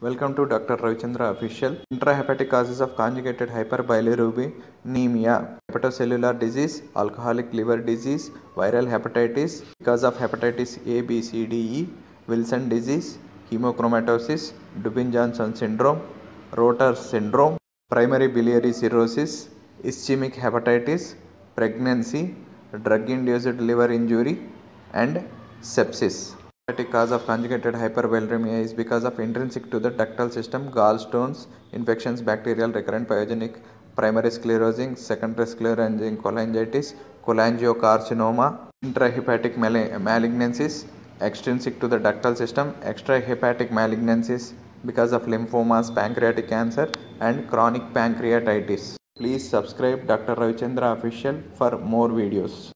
Welcome to Dr. Ravichandra Official. Intrahepatic causes of conjugated hyperbilirubinemia, hepatocellular disease, alcoholic liver disease, viral hepatitis, because of hepatitis A, B, C, D, E, Wilson disease, hemochromatosis, Dubin-Johnson syndrome, Rotor syndrome, primary biliary cirrhosis, ischemic hepatitis, pregnancy, drug-induced liver injury, and sepsis. Hepatic cause of conjugated hyperbilirubinemia is because of intrinsic to the ductal system, gallstones, infections, bacterial, recurrent pyogenic, primary sclerosing, secondary sclerosing cholangitis, cholangiocarcinoma, intrahepatic malignancies, extrinsic to the ductal system, extrahepatic malignancies because of lymphomas, pancreatic cancer, and chronic pancreatitis. Please subscribe Dr. Ravichandra Official for more videos.